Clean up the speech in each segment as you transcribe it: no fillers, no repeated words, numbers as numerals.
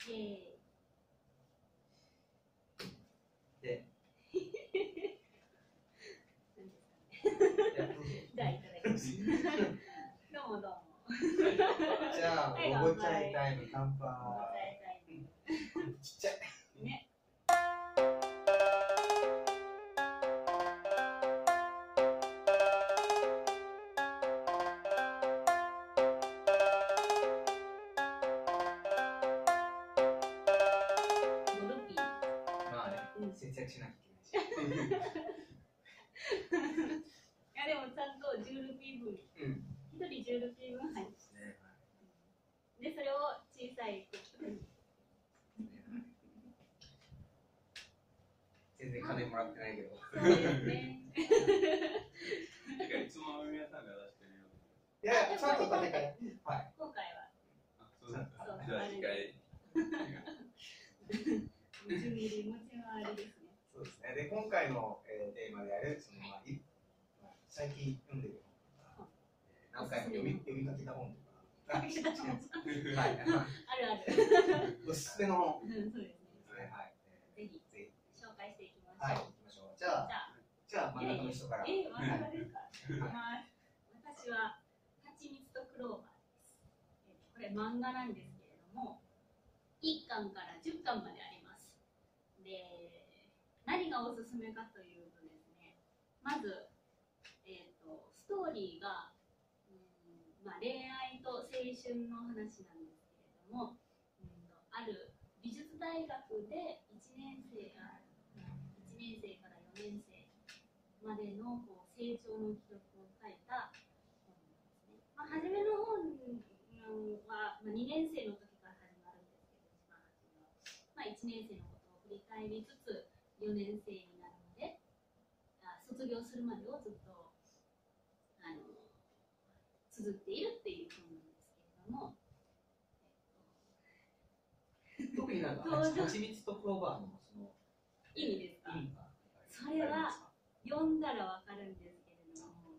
イエーイ。 で、 じゃあいただきます。どうもどうも。 じゃあ、おごちゃいタイム乾杯。ちっちゃい。 ね。 まあね、節約しなきゃいけないし。 いやでもちゃんと10ルピー分、1人10ルピー分入ってますね。で、それを小さいコップに。 全然金もらってないけど。 そうですね。 いつも皆さんが出してるように。 いや、ちゃんと立て替え。はい。 今回は。 そうですか。じゃあ、控え。 持ち回りですね。 そうですね。で、今回のテーマである、最近読んでる本とか、何回も読みかけた本とか。はい。 あるある。 おすすめの本。 そうですね。 はい。 ぜひ紹介していきましょう。 はい、行きましょう。じゃあ真ん中の人から。 真ん中ですか。私は蜂蜜とクローバーです。これ漫画なんですけれども、1巻から10巻まであります。で、何がおすすめかというとですね、まず、ストーリーが、恋愛と青春の話なんですけれども、ある美術大学で1年生から4年生までの成長の記録を書いた本ですね。初めの本は、2年生の時から始まるんですけど、一番初めは、1年生のことを振り返りつつ、4年生になるまで、卒業するまでをずっと綴っているっていう本なんですけれども、 特になんか蜂蜜とクローバーのその意味ですか？それは読んだらわかるんですけれども、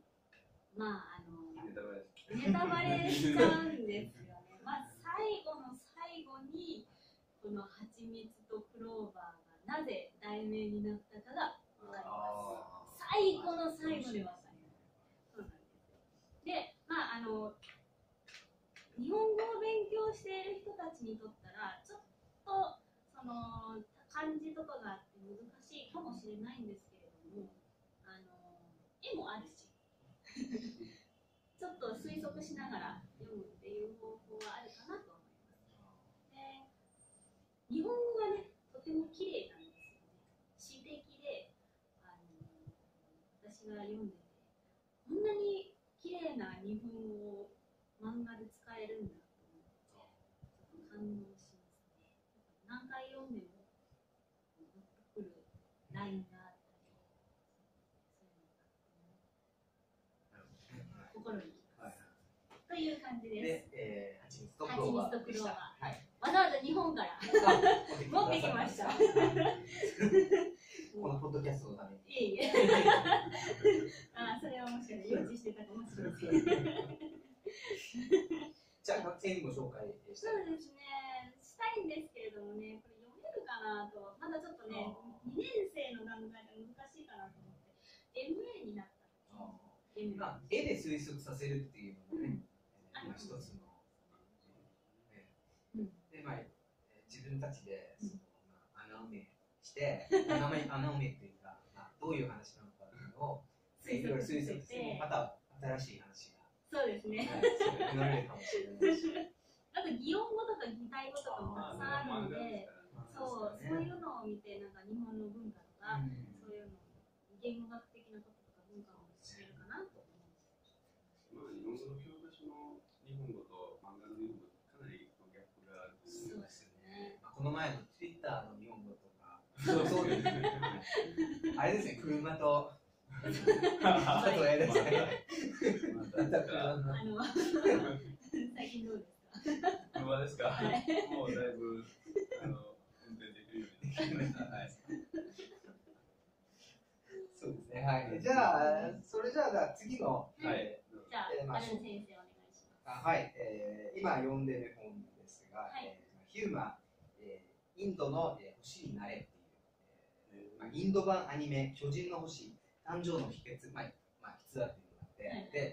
ネタバレしちゃうんですよね。最後の最後にこの蜂蜜とクローバーがなぜ題名になったかがわかります。最後の最後でわかります。そうなんですよ。で、日本語を勉強している人たちにとったらちょっとその漢字とかがあって難しいかもしれないんですけれども、絵もあるしちょっと推測しながら読むっていう方法はあるかなと思います。で、日本語がね、とても綺麗なんですよね。詩的で、私が読んでて、こんなに綺麗な日本語を漫画で使えるんだと思って、ちょっと感動しますね。何回読んでもグッとくるラインがあったり、そういうのが心にきます。という感じです。 で、蜂蜜とクローバーでした。 わざわざ日本から持ってきました。 このポッドキャストのために。 いえいえ。それはもしかしたら予知してたかもしれません。 じゃあ学生にも紹介したい。 そうですね。したいんですけれどもね、これ読めるかなと、まだちょっとね、2年生の段階で難しいかなと思って、MA になった。 絵で推測させるっていうのもね、一つの。で、自分たちで穴埋めして、穴埋めっていうか、どういう話なのかっていうのをいろいろ推測して、また新しい話が。 そうですね。 生まれるかもしれないし。 あと擬音語とか擬態語とかもたくさんあるので、そういうのを見て、なんか日本の文化とか、そういうの、言語学的なこととか文化を知れるかなと思います。 日本語の教科書の日本語と漫画の日本語とかなりギャップがある。 そうですね。 この前の Twitter の日本語とか、そうですね。あれですね、車と。ちょっとええですね。 最近どうですか？ 車ですか？もうだいぶ運転できるようになりました。 そうですね。はい。じゃあ次のじゃあアル先生お願いします。 はい。今読んでる本ですが、ヒューマンインドの、星になれっていう、インド版アニメ巨人の星誕生の秘訣、筆話っていうのがあって、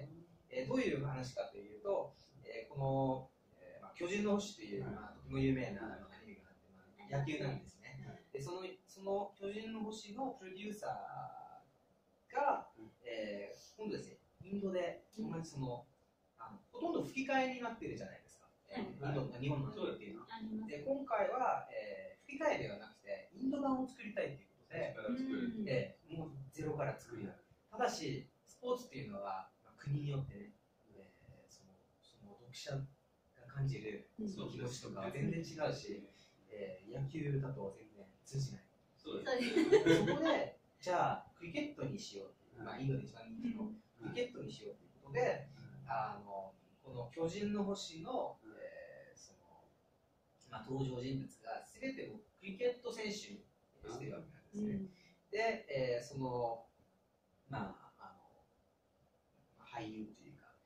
で、どういう話かというと、この、巨人の星という、とても有名なアニメがあって、野球なんですね。で、その巨人の星のプロデューサーが、今度ですね、インドで同じほとんど吹き替えになってるじゃないですか。日本のアニメっていうのは。で、今回は、吹き替えではなくて、インド版を作りたいということで、もうゼロから作りたい。ただし、スポーツっていうのは、国によってね、その読者が感じる気持ちとかは全然違うし、野球だと全然通じない。そこで、じゃあ、クリケットにしようっていう、インドで一番人気のクリケットにしようということで、この巨人の星の、登場人物が全てクリケット選手にしているわけなんですね。で、俳優というか、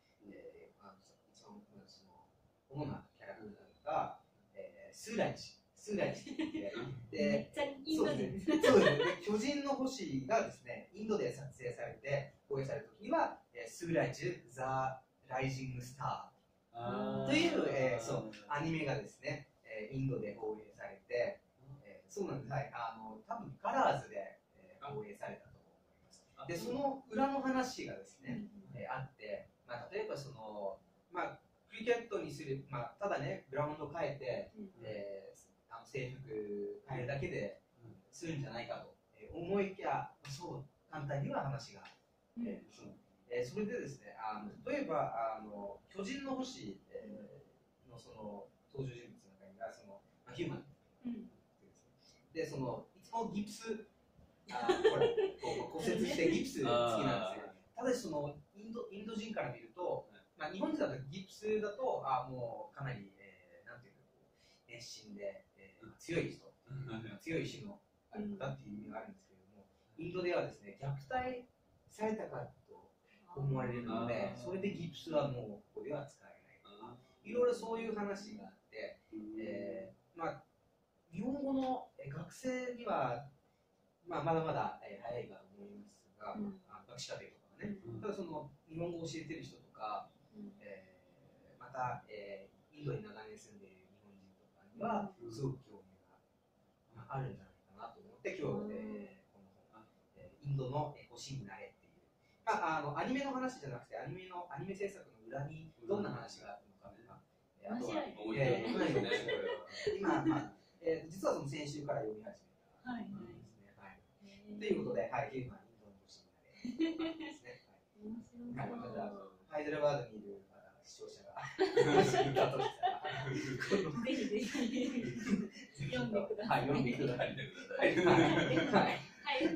主なキャラクターが、スーライジって言ってめっちゃインド人です。 そうですね。巨人の星がですね、インドで撮影されて放映された時には、スーライジ・ザ・ライジング・スターという、アニメがですね、インドで放映されて、そうなんです。はい、多分カラーズで、放映されたと思います。で、その裏の話がですね、あって、例えばクリケットにする、ただね、グラウンド変えて、制服変えるだけでするんじゃないかと、思いきや、そう簡単には話が、それでですね、例えば巨人の星、の登場人物の中にはヒューマン、でいつもギプス骨折してギプス付きなんですよ。ただしインド人から見ると、日本人だとギプスだともうかなり、なんていうか熱心で、強い人、強い意志のある方っていう意味があるんですけれども、インドではですね、虐待されたかと思われるので、それでギプスはもうここでは使えないとか、いろいろそういう話があって、日本語の学生には、まだまだ早いかと思いますが、学士課程とかはね、ただ日本語を教えてる人とか、また、インドに長年住んでいる日本人とかには、すごく興味があるんじゃないかなと思って、今日、この本、インドの星になれっていう、アニメの話じゃなくて、アニメ制作の裏にどんな話があるのかとか、あとは、今、実は先週から読み始めたんですね。はい。ということで、はい、インドの星になれですね。はい。ハイデルバードにいる視聴者がもしいたとしたら、 ぜひぜひ読んでください。 読んでください。 はい、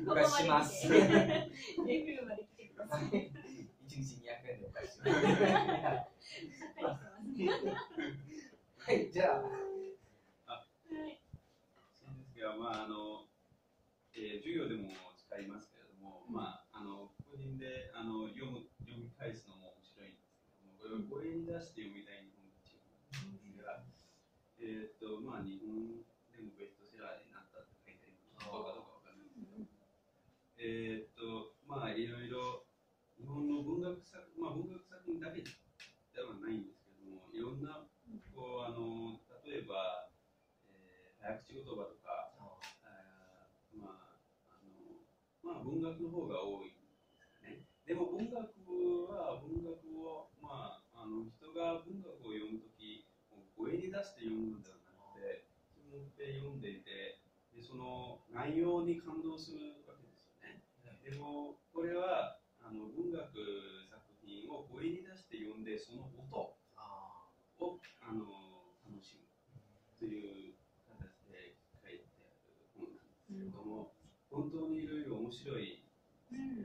お貸しします。 レビューまで来てください。 1日200円でお貸しします。はい、じゃあ。 授業でも使いますけれども、個人で読み返すのも面白いんですけども、これを声に出して読みたい日本人なんですが、日本でもベストセラーになったって書いてあります。どうかわかんないですけど、いろいろ日本の文学作品だけではないんですけども、いろんな例えば、早口言葉とか、文学の方が多いんですかね。でも文学を、人が文学を読むとき、声に出して読むのではなくて、自分で読んでいて、でその内容に感動するわけですよね。でも、これは文学作品を声に出して読んで、その音を楽しむという形で書いてある本なんですけれども、本当にいろいろ面白いですね。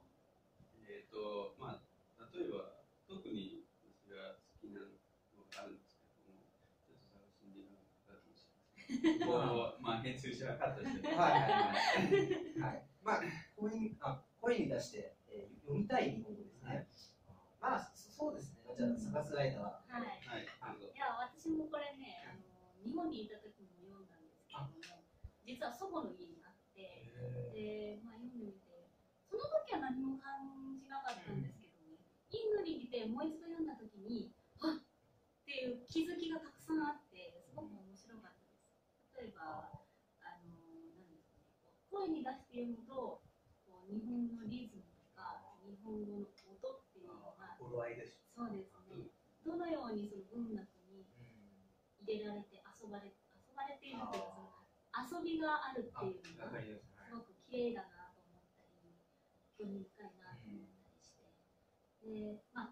例えば、特に私が好きなのがあるんですけれども、ちょっと探しに時間がかかるかもしれない。編集者カットして。声に出して、読みたい日本語ですね。そうですね。じゃあ、探す間は。 いや、私もこれね、日本にいた時も読んだんですけど、 実は祖母の家にあって、で、まあ、読んでみて、その時は何も感じなかったんですけどね、インドに来てもう一度読んだ時に、あっっていう気づきがたくさんあって、すごく面白かったです。例えば、何ですかね、声に出して読むと、日本のリズムとか、日本語の音っていうのが、 頃合いです。 そうですね。どのようにその文学に入れられて遊ばれているというか、その遊びがあるっていうのがすごく綺麗だなと思ったり、興味深いなと思ったりして、で、まあ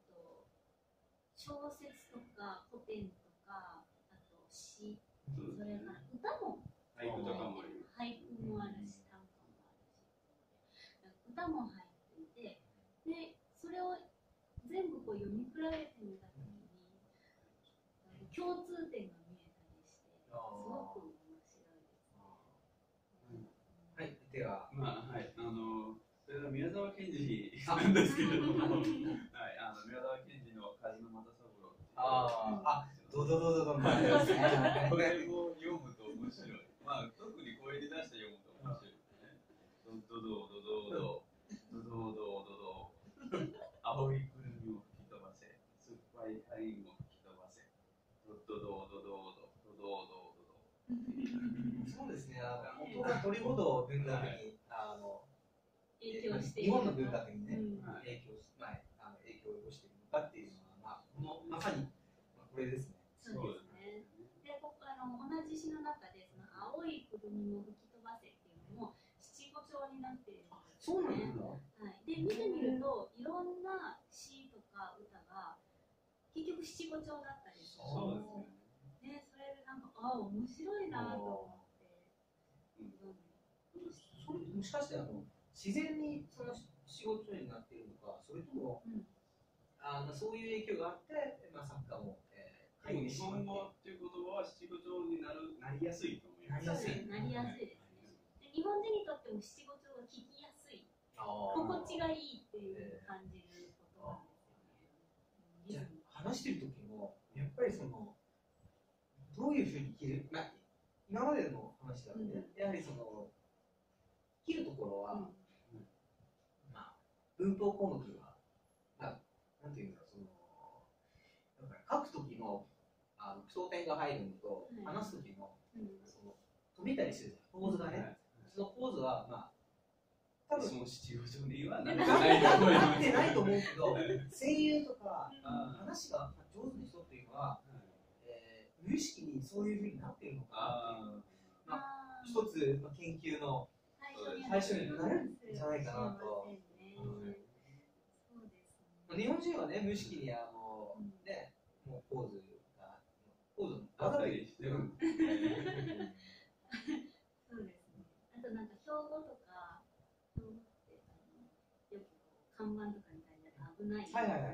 小説とか古典とか、あと詩、それから歌も俳句とかもあります。 俳句もあるし、短歌もあるし、歌も入っていて、で、それを全部こう読み比べてみたときに、共通点が見えたりして、すごく面白いですね。 はい、では、 まあ、はい、それは宮沢賢治なんですけれども、はい、宮沢賢治の梶野又三郎。 ドドドドドン。 これを読むと面白い。まあ、特に声に出して読むと面白いですね。ドドドドドドドドドドド青いくるみを吹き飛ばせ、酸っぱいパインを吹き飛ばせ、ドドドドドドドドドドド。 そうですね、音がどれほど文化的に影響している日本の文化的にね、 はい影響を及ぼしているのかっていうのは、まさにこれですね。 そうですね。で、僕同じ詩の中でその青いくるみを吹き飛ばせっていうのも七五調になっているんですよね。はい。で、見てみるといろんな詩とか歌が結局七五調だったりする。 そうですね。 ね、それでなんか面白いなと思って。 それもしかして自然にその仕事になっているのか、それとも、そういう影響があって、作家も、 日本語っていう言葉は七五調になりやすいと思います。 なりやすいですね。で、日本人にとっても七五調が聞きやすい、心地がいいっていう感じることなんですよね。 じゃあ話してる時もやっぱりそのどういうふうに切る、今までの話だとね、やはりその切るところは、文法項目が、なんていうんだろう、その書く時の句読点が入るのと、話す時のその止めたりするポーズがね、そのポーズは多分その七五調にはなってないと思うけど、声優とか話が上手な人っていうのは、無意識にそういうふうになっているのかなっていう、一つ研究の最初になるんじゃないかなと。日本人はね、無意識にね、もうポーズわざとしてる。 そうですね。あとなんか標語とか、標語ってよく看板とかに書いてある危ない。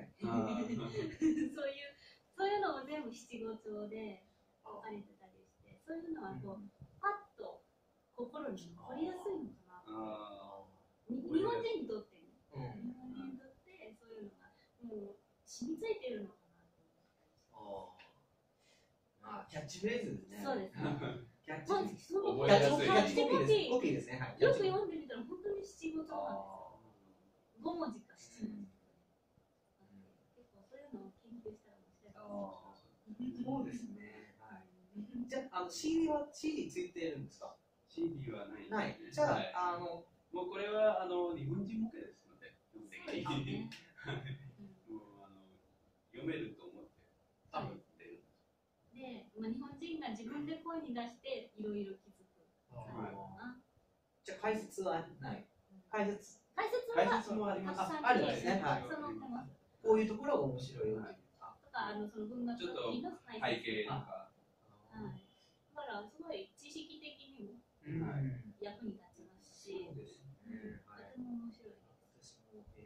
そういうのも全部七五調で書かれてたりして、そういうのはこうパッと心に残りやすいのかなと。日本人にとってね、日本人にとってそういうのがもう染みついてるのかなと思ったりして。 キャッチフレーズですね。 そうですね。 キャッチコピーですね。 よく読んでみたら本当に七五調なんですよ。5文字か7文字。結構そういうのを研究したら面白い。 そうですね。じゃあCD は CD ついてるんですか？ CD はない。 ない。じゃあもうこれは日本人向けですので、基本的にもう読めると思って作ってる。 で、日本人が自分で声に出していろいろ気づく。 じゃあ解説はない。解説もあります。 あるんですね。こういうところが面白いよ。 とかその文学ちょっと背景とか。 だからすごい知識的にも役に立ちますし、とても面白いです。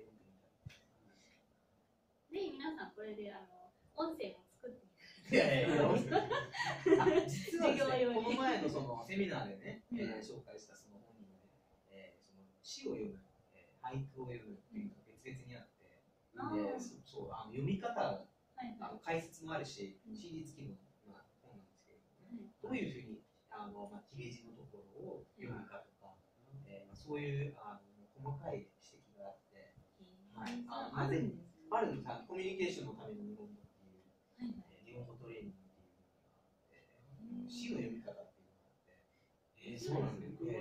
ぜひ皆さんこれで音声も作ってみて。 実はこの前のそのセミナーでね、紹介したその本にもね、その詩を読む、俳句を読むっていうのが別々にあって、そう読み方、解説もあるし、CD 付きの本なんですけれどもね、どういうふうに切れ字のところそういう細かい指摘があって、 あるんですね。 あるんです。コミュニケーションのための日本語っていう、日本語トレーニングっていうのがあって、詩の読み方っていうのがあって、そうなんですね。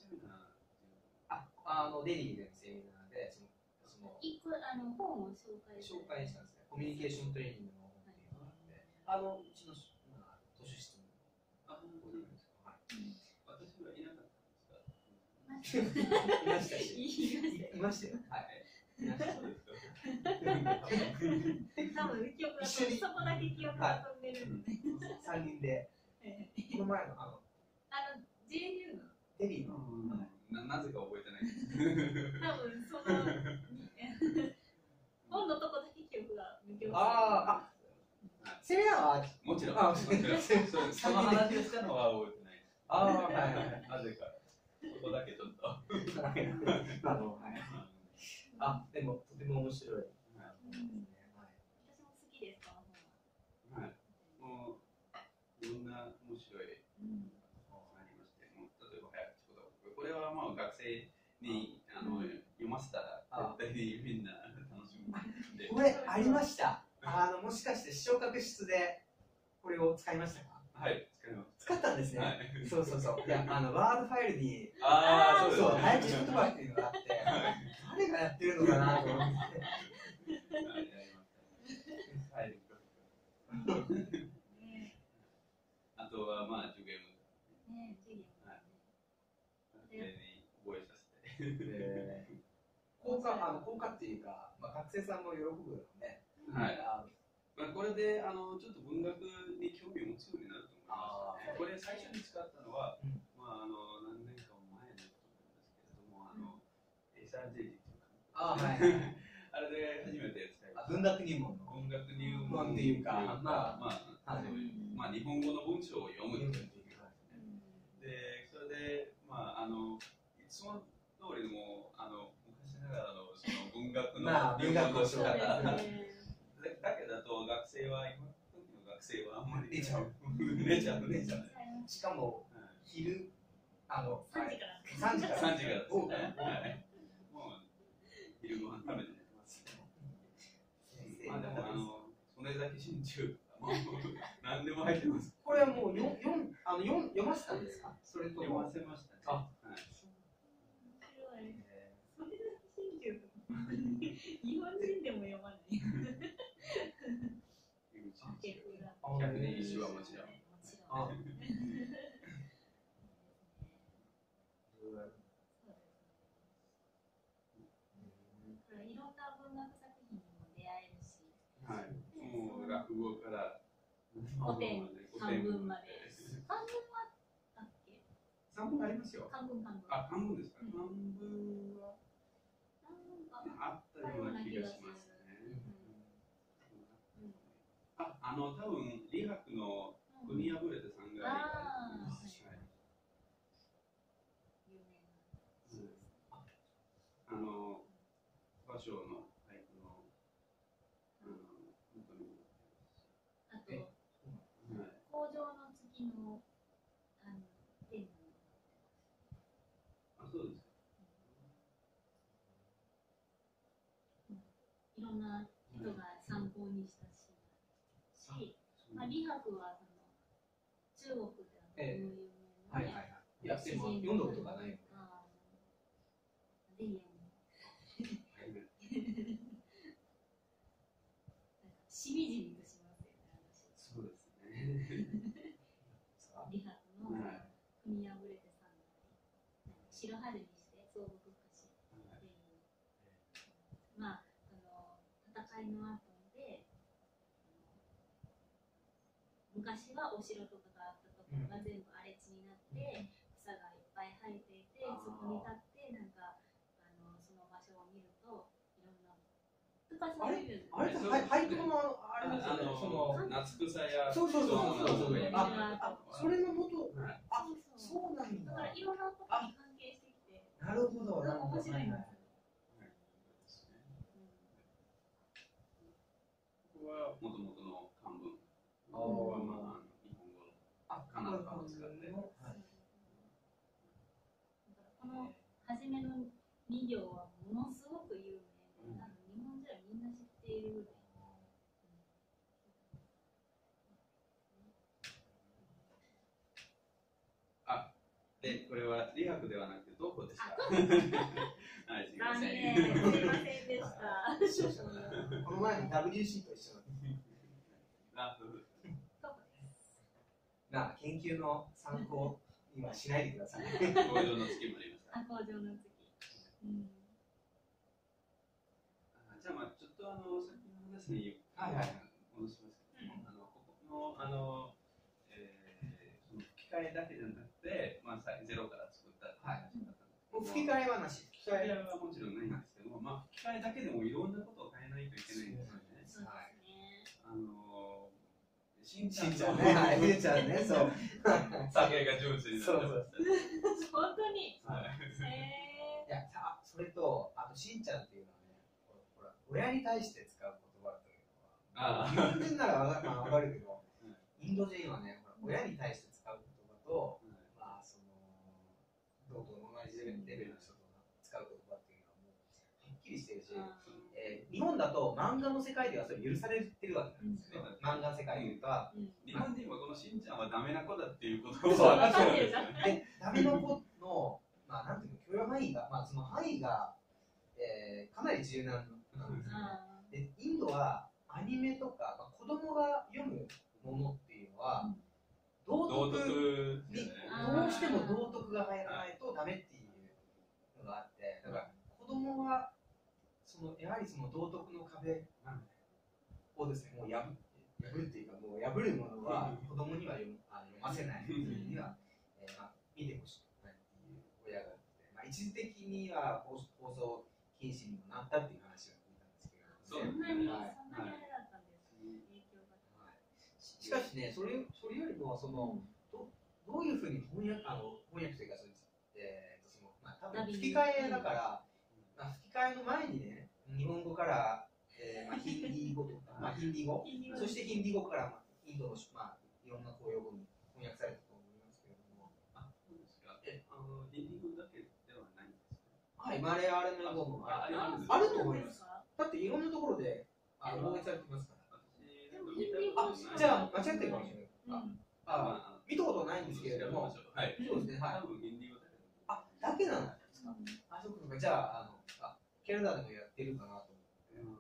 デリーでのセミナーで、 一個本を紹介したんですね。コミュニケーショントレーニングの本っていうのがあって、うちの図書室に。 私はいなかったんですか？ いましたし。いましたよ。はい。 多分記憶がそこだけ記憶が飛んでるんで。 3人で。この前の JNU のデリーの。 なぜか覚えてないです。 多分その本のとこだけ記憶が抜け落ちてる。 セミナーはもちろん。その話をしたのは覚えてないです。なぜか。そこだけちょっと。 でもとても面白い。 私も好きです、この本は。 もういろんな面白いありまして、例えば早口言葉。これはまあ学生に読ませたら絶対にみんな楽しむんで。 これありました。もしかして昇格室でこれを使いましたか？ はい、使います。 使ったんですね。そう。いやワードファイルにそう早口言葉っていうのがあって、誰がやってるのかなと思って。 あとはまあジュゲーム。覚えさせて。 効果っていうか、学生さんも喜ぶよね。 これでちょっと文学に興味を持つようになると思います。これ最初に使ったのは、何年か前のことなんですけれども、SRJ っていうか、あれで初めて使いました。 文学入門っていうか、日本語の文章を読むっていう。で、それで、いつも通りの昔ながらのその文学の入門の仕方。だけだと学生は今時の学生はあんまり寝ちゃう。 しかも昼 3時から 3時からですね。もう昼ご飯食べて寝てます。でも曽根崎真珠何でも入ってます。 これはもう読ませたんですか？それと読ませましたね。 日本人でも読まない。 百年一首はもちろん。 いろんな文学作品にも出会えるし、 もう落語から古典漢文まで。漢文はあったっけ？ 漢文ありますよ。 漢文ですか？ 漢文はあったような気がしますね。多分李白の国破れてさんが芭蕉の俳句の本当にあと工場の月のテーマそうです。 いろんな人が参考にしたし、李白は中国で有名な、 いやでも読んだことがない。 しみじみとしますよね。 そうですね。 李白の国破れてさん白春にして総北歌詞っていう戦いの後で昔はお城とかがあったところが全部荒れ地になって草がいっぱい生えていて、そこに立ってその場所を見るといろんな俳句のあれですよね。 夏草やそれの元そうなんだ。 だからいろんなことに関係してきて、 なるほど。 面白いんですよ。 ここはもともとの漢文。日本語かなとかを使って。 この初初めの2行はものすごく有名で、多分日本人はみんな知っているぐらい。 で、これはリハクではなくてどこですか？はい、すみま残せん。 念、すいませんでした。 この前の WC と一緒あ、 どこです。 な研究の参考にはしないでください。 工場の月もありました。 工場の月。 じゃあ、まあちょっと先の話に戻しますけども、ここのその吹き替えだけじゃなくて、まあゼロから作ったって話だったんですけど、 吹き替えはなし。 吹き替えはもちろんないんですけども、まあ吹き替えだけでもいろんなことを変えないといけないんですよね。 はい。 しんちゃんね、はい、ふーちゃんね、そう。 酒が上手になってました。 本当に。 はい。 いや、それと、あとしんちゃんっていうのはね、ほら、親に対して使う言葉というのは、日本人ならわかるけど、インド人はね、親に対して使う言葉と、まあ、その、同じレベルの人と使う言葉っていうのはもう、はっきりしてるし、日本だと漫画の世界ではそれ許されてるわけなんですよね。漫画の世界で言うと、 日本人はこのしんちゃんはダメな子だっていうことを分かってるじゃん。で、ダメな子の、まあ、なんていうの、許容範囲が、まあ、その範囲が、かなり柔軟なんですよね。で、インドはアニメとか、まあ、子供が読むものっていうのは、道徳に、どうしても道徳が入らないとダメっていうのがあって、だから子供は、やはりその道徳の壁をですね、もう破るっていうか、もう破るものは子供には読ませない、には、まあ、見てほしくないっていう親があって、まあ、一時的には放送禁止にもなったっていう話が聞いたんですけど、 そんなにあれだったんですね、影響が。 しかしね、それよりもどういうふうに翻訳というか、まあ、多分吹き替えだから、まあ、吹き替えの前にね、日本語から、まあ、ヒンディー語とか、まあ、ヒンディー語、そしてヒンディー語から、まあ、インドの、まあ、いろんな公用語に翻訳されたと思いますけれども。 あ、そうですか。ヒンディー語だけではないんですね。 はい、マレーアル語もあると思います。だっていろんなところで翻訳されてますから。じゃあ間違ってるかもしれない。見たことないんですけれども、そうですね、はい。 多分ヒンディー語だけなんですか。そうか、じゃあ、ケナダでもやってるかなと思って。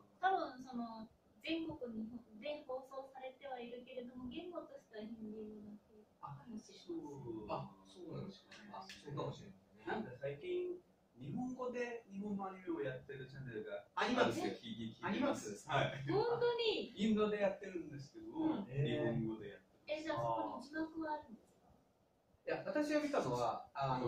多分その全国で放送されてはいるけれども、言語としてはヒンディー語だけかもしれない。 そうなんですか。そうかもしれない。 なんか最近、日本語で日本のアニメをやってるチャンネルがあります。 あります。はい。 本当にインドでやってるんですけど、日本語でやってる。 じゃあそこに字幕はあるんですか？ いや、私が見たのは、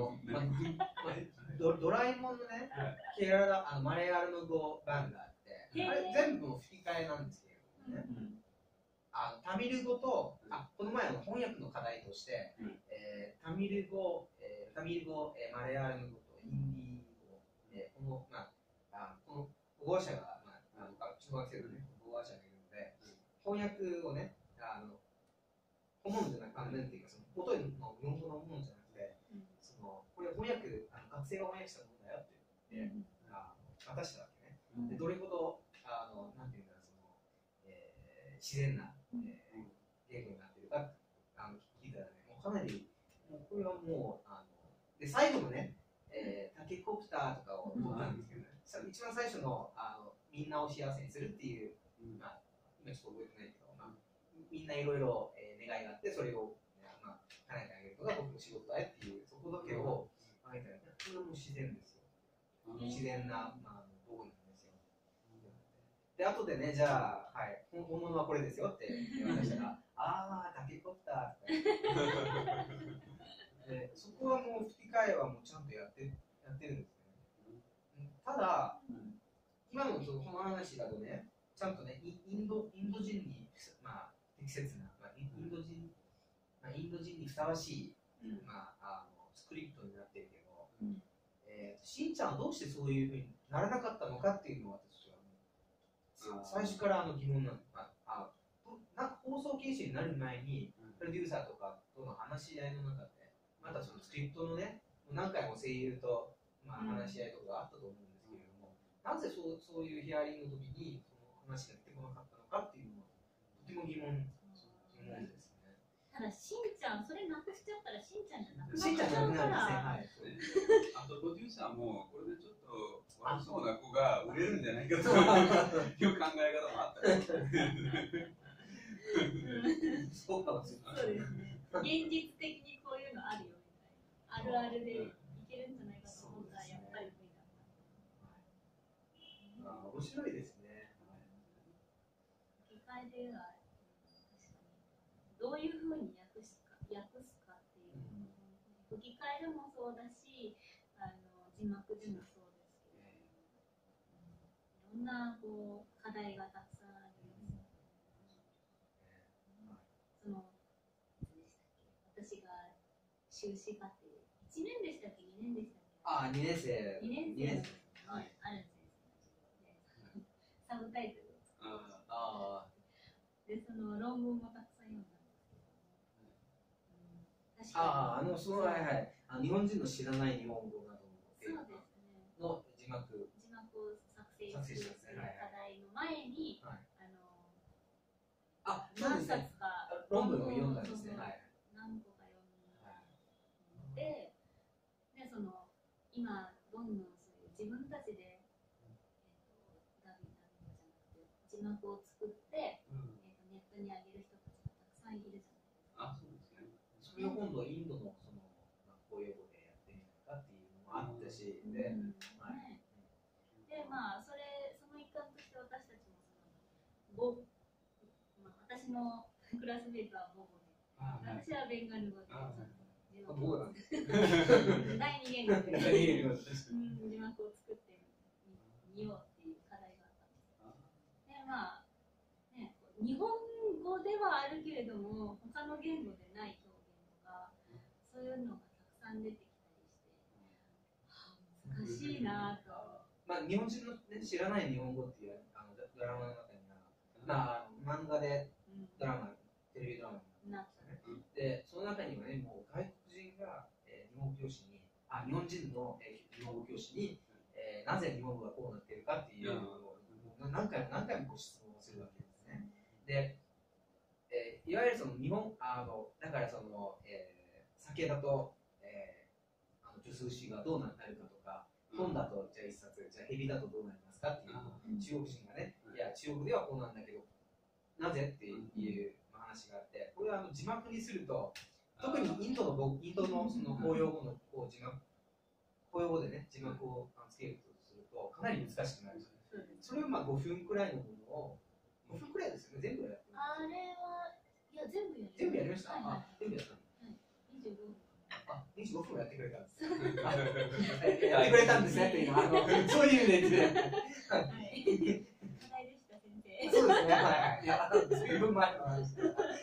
ドラえもんのね、マレーアルの語版があって、あれ全部吹き替えなんですけれどもね。タミル語と、この前の翻訳の課題として、タミル語、マレーアル語とヒンディー語、この語学者が、中学生のね、語学者がいるので、翻訳をね、顧問じゃなくて、なんていうか、音の日本語のものじゃなくて、これ翻訳、学生が翻訳したものだよって言って、渡したわけね。で、どれほど、なんていうんだろう、自然な、言語になっているか聞いたらね、もうかなり、これはもう、で、最後のね、タケコプターとかを取ったんですけどね、一番最初の、みんなを幸せにするっていう、今ちょっと覚えてないけど、みんないろいろ願いがあって、それを、叶えてあげるのが僕の仕事だよっていう、そこだけを考えたら、これはもう自然ですよ。自然な、道具なんですよ。で、後でね、じゃあ、はい、本物はこれですよって言われたら、タケコプターとかで、そこはもう吹き替えはもうちゃんとやってるんですね。ただ、今のその話だとね、ちゃんとね、インド人に、適切な、インド人にふさわしい、スクリプトになってるけど、しんちゃんはどうしてそういうふうにならなかったのかっていうのは私は最初から疑問なんです。なんか放送禁止になる前に、プロデューサーとかとの話し合いの中で、またそのスクリプトのね、何回も声優とまあ、話し合いとかがあったと思うんですけれども、なぜそういうヒアリングの時にその話が出てこなかったのかっていうのはとても疑問ですね。 ただしんちゃんそれなくしちゃったらしんちゃんじゃなくなっしんちゃんちゃうかなくなるんですね。 ら、 はい。 あとプロデューサーもこれでちょっと悪そうな子が売れるんじゃないかという考え方もあったりそうかもしれない。 そうですね。現実的にこういうのあるよみたいな、あるあるでいけるんじゃないかと思ったらやっぱり無理だった。 面白いですね。 吹き替えでは確かにどういうふうに訳すかっていうの、吹き替えでもそうだし、字幕でもそうですけど、いろんなこう課題がたくさんあります。その私が修士課程1年でしたっけ2年でしたっけ？ あ、2年生。 2年生はい。 ある先生でサブタイトルを作ってでその論文もたくさん読んだんですけども、 そのはいはい日本人の知らない日本語などのそうですねの字幕を作成する課題の前に、何冊か論文を読んだんですね。 何個か読んで、その今どんどんそういう自分たちでダビングじゃなくて字幕を作って、ネットに上げる人たちがたくさんいるじゃないですか。 あ、そうですね。 それを今度インドのその学校用語でやってみないかっていうのもあったし、で、 まあその一環として私たちも私のクラスメートはボボで、私はベンガル語で。 僕なんです第二言語で字幕を作ってみようっていう課題があったんです。でまあね、日本語ではあるけれども他の言語でない表現とかそういうのがたくさん出てきたりして、難しいなと。 まあ日本人の、ね、知らない日本語っていうドラマの中には漫画でドラマ、テレビドラマになったんですね。でその中にはねもう外国人が日本語教師に日本人の日本語教師になぜ日本語がこうなっているかっていうのを何回もご質問をするわけですね。で、いわゆるその日本だからその、酒だと、助数詞がどうなるかとか、本だとじゃあ一冊じゃあ蛇だとどうなりますかっていうのを中国人がね、いや中国ではこうなんだけどなぜっていう話があって、これは字幕にすると特にインドのその公用語の公用語でね字幕をつけるとするとかなり難しくなる。それをまあ5分くらいのものを5分くらいですよね、全部やって。 あれはいや全部やりました。全部やった。25分やってくれたんです。やってくれたんですねっていうそういう意味で。 課題でした先生。 そうですね。はい。いや随分前の話。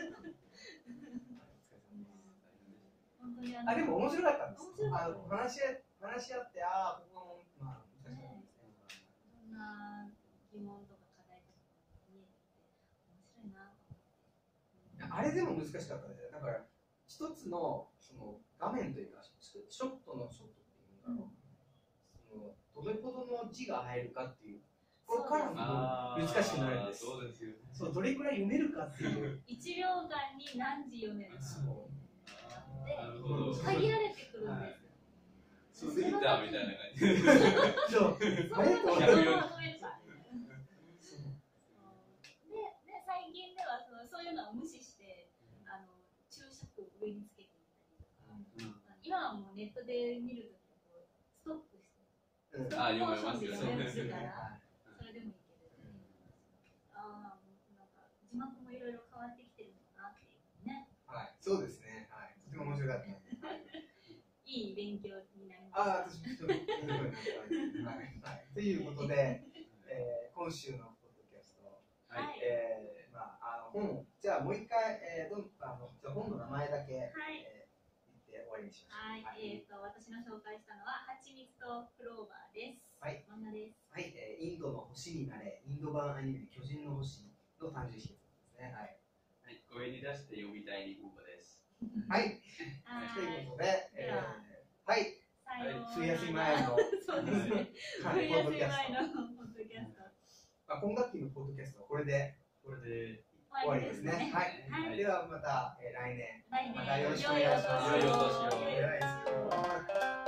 でも面白かったんです。話し合ってここもまあ難しいですね。 そんな疑問とか課題とか見えてきて面白いなと思って。 あれでも難しかったですね。だから一つのその画面というかショットっていうのが、どれほどの字が入るかっていうこれからも難しくなるんです。 そうですよね。 そうどれくらい読めるかっていう 1秒間に何字読めるかで限られてくるんですよ。 ツイッターみたいな感じで。 そうあれと最近ではそういうのを無視して注釈を上につけていったりとか、今はもうネットで見るときはストップしてストップモーションで読めるからそれでもいいけど、なんか字幕もいろいろ変わってきてるのかなっていうね。 はい、そうですね。はい、とても面白かった。 いい勉強になりました。 私も勉強になった。はい。ということで、今週のポッドキャスト、本じゃあもう一回本の名前だけ、言って終わりにしましょう。 はい、私の紹介したのははちみつとクローバーです。 はい。 漫画です。 はい、インドの星になれ、インド版アニメ巨人の星の誕生秘訣ですね。はい。 はい、声に出して読みたい日本語です。 はい。ということで、はい。 さようなら。 冬休み前のそうですね。 はい冬休みポッドキャスト。 前のポッドキャスト。 今学期のポッドキャストはこれで終わりですね。はい。 はい。 ではまた来年来年またよろしくお願いします。 良いお年をお願いします。